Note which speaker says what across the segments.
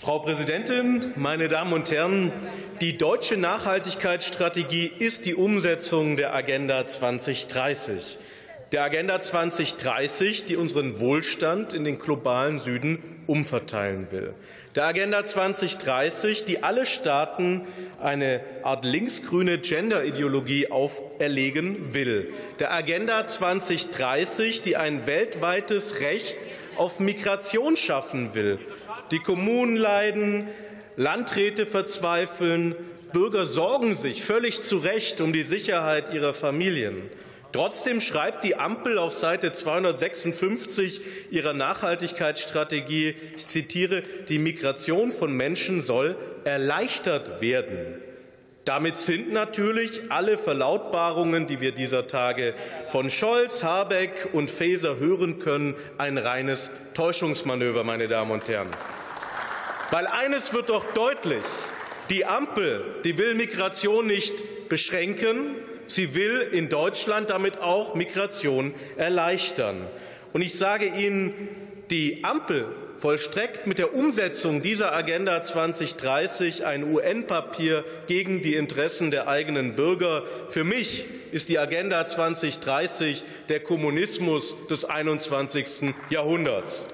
Speaker 1: Frau Präsidentin, meine Damen und Herren! Die deutsche Nachhaltigkeitsstrategie ist die Umsetzung der Agenda 2030. Der Agenda 2030, die unseren Wohlstand in den globalen Süden umverteilen will. Der Agenda 2030, die alle Staaten eine Art linksgrüne Genderideologie auferlegen will. Der Agenda 2030, die ein weltweites Recht auf Migration schaffen will. Die Kommunen leiden, Landräte verzweifeln, Bürger sorgen sich völlig zu Recht um die Sicherheit ihrer Familien. Trotzdem schreibt die Ampel auf Seite 256 ihrer Nachhaltigkeitsstrategie, ich zitiere, die Migration von Menschen soll erleichtert werden. Damit sind natürlich alle Verlautbarungen, die wir dieser Tage von Scholz, Habeck und Faeser hören können, ein reines Täuschungsmanöver, meine Damen und Herren. Weil eines wird doch deutlich: Die Ampel, die will Migration nicht beschränken, sie will in Deutschland damit auch Migration erleichtern. Und ich sage Ihnen, die Ampel vollstreckt mit der Umsetzung dieser Agenda 2030 ein UN-Papier gegen die Interessen der eigenen Bürger. Für mich ist die Agenda 2030 der Kommunismus des 21. Jahrhunderts.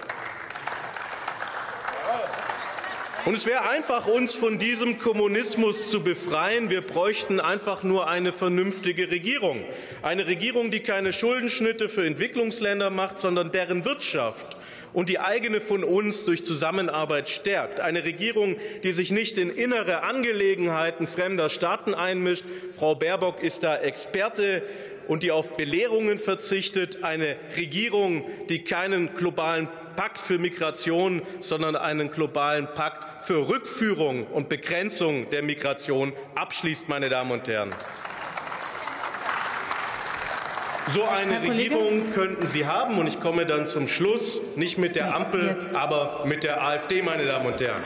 Speaker 1: Und es wäre einfach, uns von diesem Kommunismus zu befreien. Wir bräuchten einfach nur eine vernünftige Regierung. Eine Regierung, die keine Schuldenschnitte für Entwicklungsländer macht, sondern deren Wirtschaft und die eigene von uns durch Zusammenarbeit stärkt. Eine Regierung, die sich nicht in innere Angelegenheiten fremder Staaten einmischt. Frau Baerbock ist da Experte. Und die auf Belehrungen verzichtet. Eine Regierung, die keinen globalen Pakt für Migration, sondern einen globalen Pakt für Rückführung und Begrenzung der Migration abschließt, meine Damen und Herren. So eine Regierung könnten Sie haben, und ich komme dann zum Schluss, nicht mit der Ampel, aber mit der AfD, meine Damen und Herren.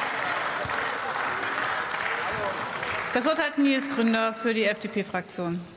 Speaker 2: Das Wort hat Nils Gründer für die FDP-Fraktion.